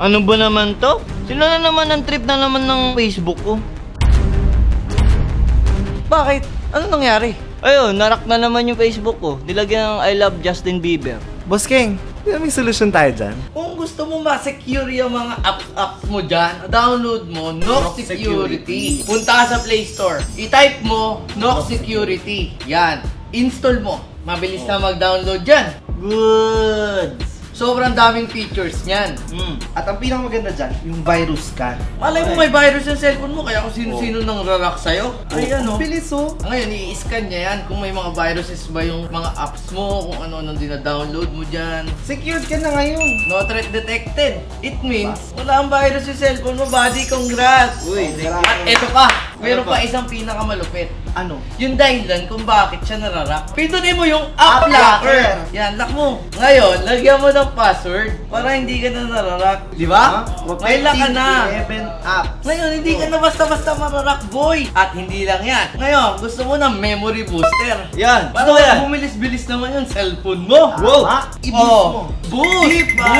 Ano ba naman to? Sino na naman ang trip na naman ng Facebook ko? Bakit? Ano nangyari? Ayun, narak na naman yung Facebook ko. Nilagyan ng I love Justin Bieber. Boss King, may solusyon tayo dyan. Kung gusto mo ma-secure yung mga apps mo dyan, download mo Nox Security. Punta ka sa Play Store. I-type mo Nox Security. Yan. Install mo. Mabilis na mag-download dyan. Good! Sobrang daming features niyan. At ang pinakamaganda dyan, yung virus scan. Malay mo may virus yung cellphone mo, kaya kung sino-sino nang rarak sa'yo. Ayan o. Bilis oh. Ngayon, i-scan niya yan kung may mga viruses ba yung mga apps mo, kung ano-ano dina-download mo dyan. Secured ka na ngayon. No threat detected. It means, wala ang virus yung cellphone mo, buddy, congrats! Uy, At eto pa, meron pa isang pinakamalupit. Ano? Yung dahilan kung bakit siya nararak. Pindutin mo yung App app locker. locker. Yan, lock mo. Ngayon, lagyan mo ng password para hindi ka na nararak. Di ba? May lock ka na. 11 apps. Ngayon, hindi ka na basta-basta mararak, boy. At hindi lang yan. Ngayon, gusto mo ng memory booster. Yan. Para bumilis-bilis naman yung cellphone mo. Wow. I-boost mo. Boost!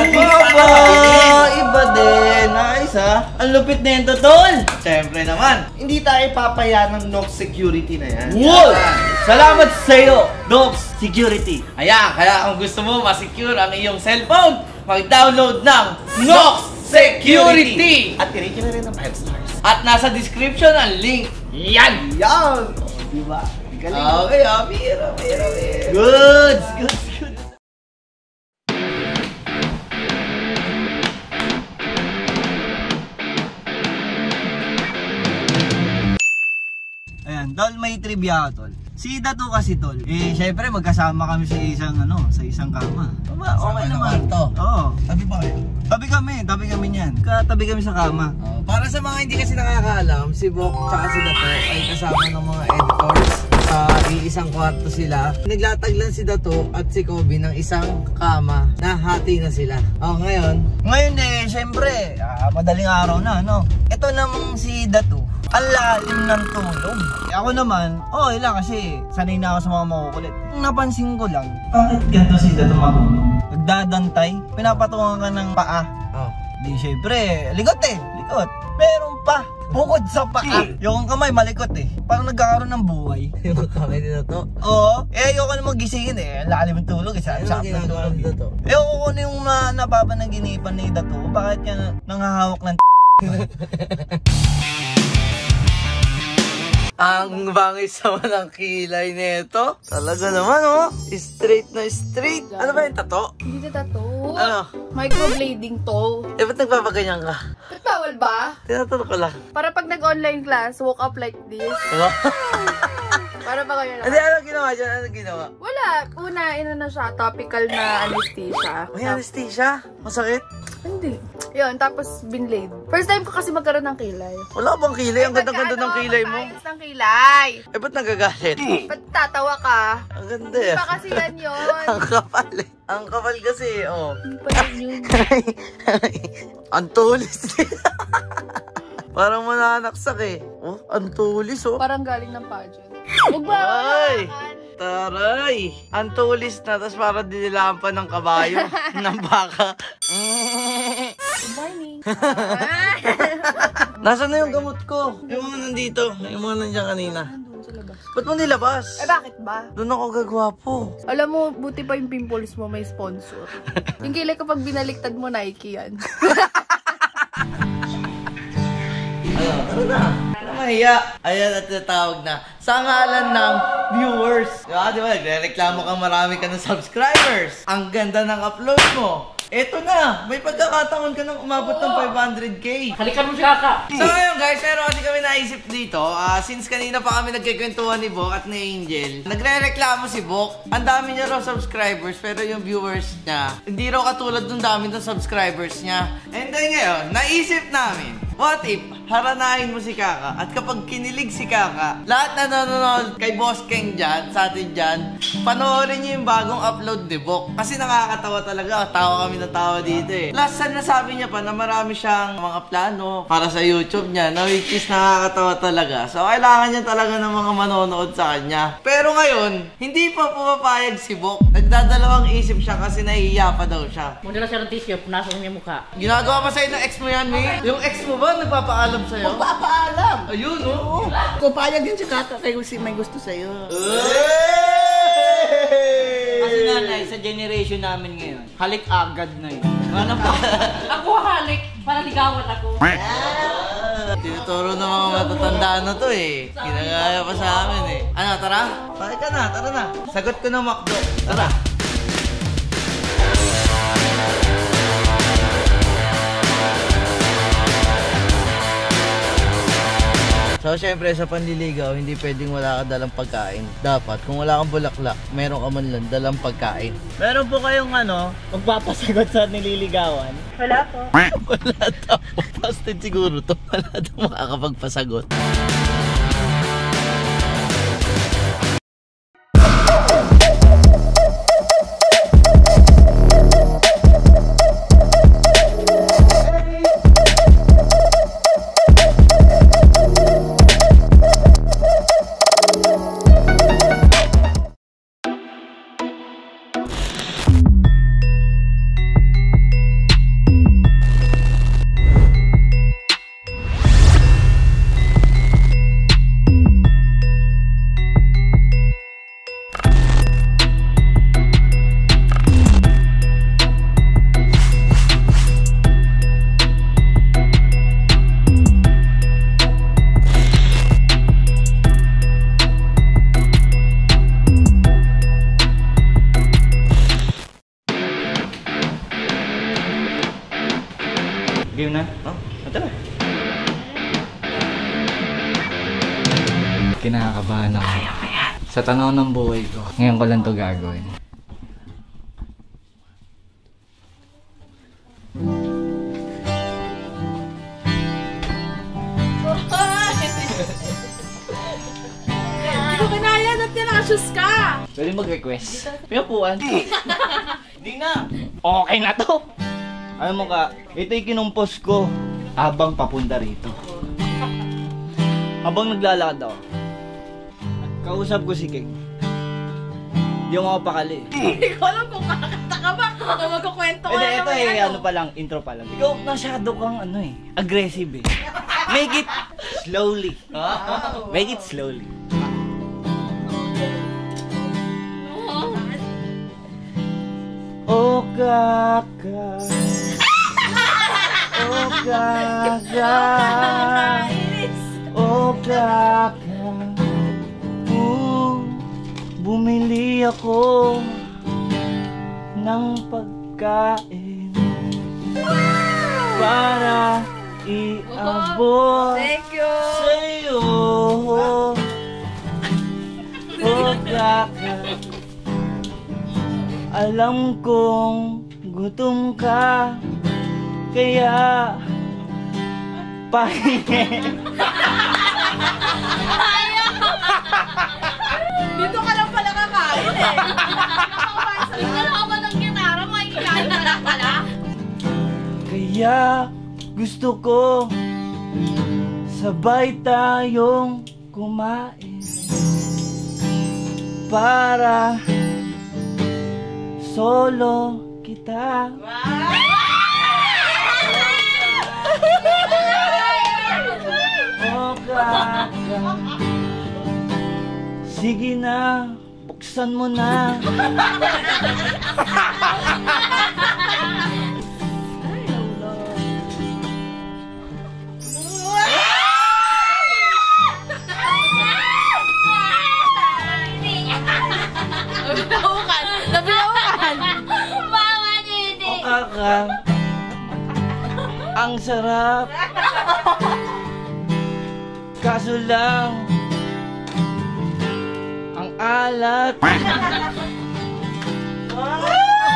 Iba din. Nice ha. Ang lupit na yun, tol. Siyempre naman. Hindi tayo papaya ng Nox Security na yan. Wow! Salamat sa iyo, Nox Security. Ayan, kaya kung gusto mo ma-secure ang iyong cellphone, mag-download ng Nox Security! At i-rate na rin ng 5 stars. At nasa description ang link. Yan! Yan! Diba? Galing. Okay, bira. Goods! Goods! Goods! Ayan, tol, may trivia tol. Si Dato kasi tol, syempre magkasama kami sa isang kama. Okay naman. Oo. Tabi ba kayo? Tabi kami niyan. Katabi kami sa kama. Para sa mga hindi kasi nakakaalam, si Bok tsaka si Dato ay kasama ng mga editors. Iisang kwarto sila. Naglatag lang si Dato at si Kobe ng isang kama na hati na sila. Ngayon Syempre, madaling araw na, no? Ito namang si Dato, ang lalim ng tulog. Ako naman, okay lang kasi sanay na ako sa mga makukulit. Napansin ko lang, bakit ganito si Dato matulog? Nagdadantay, pinapatungan ka ng paa. Di syempre, likot. Meron pa, bukod sa paa. Yung kamay malikot parang nagkakaroon ng buhay. yung kamay ni Dato. Oo, ayoko na magisingin ang lalim ng tulog sakit ng tulog. Ayoko ko na yung napapanaginipan ni Dato, bakit yan nanghahawak ng Ang bangis naman ang kilay nito. Talaga naman, straight na straight. Ano ba yung tato? Hindi na tattoo. Ano? Microblading to. Ba't nagpapaganyan ka? Ba't bawal ba? Tinatanong ko lang. Para pag nag-online class, walk up like this. Para ba kayo Hindi, ano ginawa dyan? Ano ginawa? Wala. Una, na siya. Topical na anesthesia. May anesthesia? Masakit? Hindi. Yun, tapos binlaid. First time ko kasi magkaroon ng kilay. Wala bang kilay? Ang ganda-ganda ng kilay mo. Ayos ng kilay. Ba't nagagalit? Ba't tatawa ka? Ang ganda Hindi pa kasi yan yun. Ang kapal Ang kapal kasi, Hindi pa yun. Ang tulis. Parang mananaksak ang tulis Parang galing ng pageant. Huwag ba? Ay! Taray! Ang tulis na, tapos parang dinilaan pa ng kabayo, ng baka. Good morning. Nasaan na yung gamot ko? Yung mga nandito, yung mga nandiyan kanina. Nandun sa labas. Ba't mo nilabas? Bakit ba? Doon ako gagwapo. Alam mo, buti pa yung pimples mo may sponsor. Yung kilay kapag binaliktad mo, Nike yan. Ano na? Ano mahiya? Ayan at natawag na. Sa ngalan ng viewers. Di ba? Nagre-reklamo ka marami ka ng subscribers. Ang ganda ng upload mo. Eto na, may pagkakataon ka nang umabot ng 500k. Halikan mo siya ka! So ngayon guys, meron kasi kami naisip dito. Since kanina pa kami nagkikwentuhan ni Bok at ni Angel, nagre-reklamo si Bok. Ang dami niya raw subscribers, pero yung viewers niya, hindi raw katulad ng dami ng subscribers niya. And then ngayon, naisip namin, What if, haranahin mo si Kaka at kapag kinilig si Kaka, lahat na nanonood kay Boss Keng dyan, sa atin dyan, panoorin niyo yung bagong upload ni Bok. Kasi nakakatawa talaga. Tawa kami ng tawa dito eh. Last time nasabi niya pa na marami siyang mga plano para sa YouTube niya na which is nakakatawa talaga. So kailangan niya talaga ng mga manonood sa kanya. Pero ngayon, hindi pa pumapayag si Bok. Nagdadalawang isip siya kasi nahihiya pa daw siya. Muna siya ng tissue, punasan niya mukha. Ginagawa pa sa'yo ng ex mo yan, May? Yung ex mo ba nagpapaalam sa'yo? Magpapaalam. Ayun, oh. Kupayag din si Kaka kay may gusto sa'yo. Kasi nanay, sa generation namin ngayon, halik agad na yun. Ano pa? Ako halik, para ligawan ako. Tinuturo ng mga matatanda na to eh. Ginagaya pa sa amin eh. Ano, tara? Sakay ka na, tara na. Sagot ko ng McDo. Tara. So, syempre, sa panliligaw, hindi pwedeng wala ka dalang pagkain. Dapat, kung wala kang bulaklak, meron ka man lang dalang pagkain. Meron po kayong magpapasagot sa nililigawan? Wala po. Wala daw. Busted siguro to. Wala daw makakapagpasagot. Game na? Oh, tara. Kinakabahan ako. Sa tanaw ng buhay ko. Ngayon ko lang to gagawin. Hindi ko kinaya na tinasyon ka! Pwede mag-request. Pinupuan. Hindi na. Okay na to. Alam mo ka, ito yung kinumpos ko habang papunta rito. Habang naglalakad ako, kausap ko si King. Hindi ako makapakali. Hindi ko alam kung kakanta ka ba o magkukwento ka Ito ano pa lang, intro pa lang. Ikaw masyado kang aggressive eh. Make it slowly. Make it slowly. Oh Kaka, oh Kaka, oh Kaka, bumili ako ng pagkain para iabot sa'yo. Oh Kaka, alam kong gutom ka, kaya pahingi. Dito ka lang pala kakain eh. Wala ka ba ng gitara? Makikikain ka lang pala. Kaya gusto ko sabay tayong kumain para solo kita. Oh Kaka, sige na, buksan mo na. Kaka, ang sarap. Kaso lang, ang alat.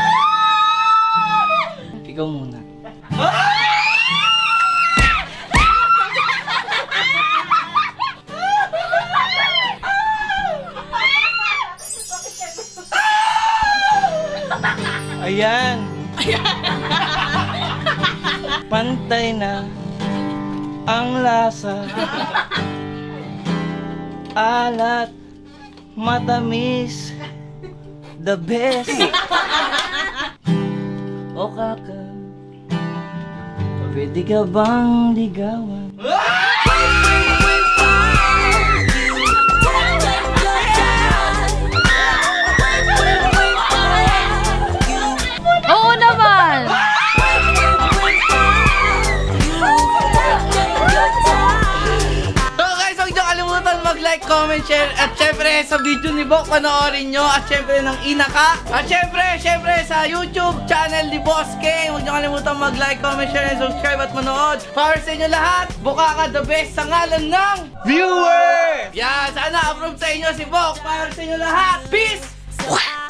Ikaw muna. Ayan. Pantay na ang lasa. Alat, matamis, the best. O kaka, pwede ka bang ligawan? Oo naman! Okay, so huwag niyo kalimutan mag-like, comment, share, at syempre sa video ni Bok panoorin nyo, at syempre ng Inaka, at syempre sa YouTube channel ni Boss King. Huwag niyo kalimutan mag-like, comment, share, and subscribe at manood. Para sa inyo lahat, Bokaka the best sa ngalan ng viewer! Yan, sana approve sa inyo si Bok. Para sa inyo lahat, peace!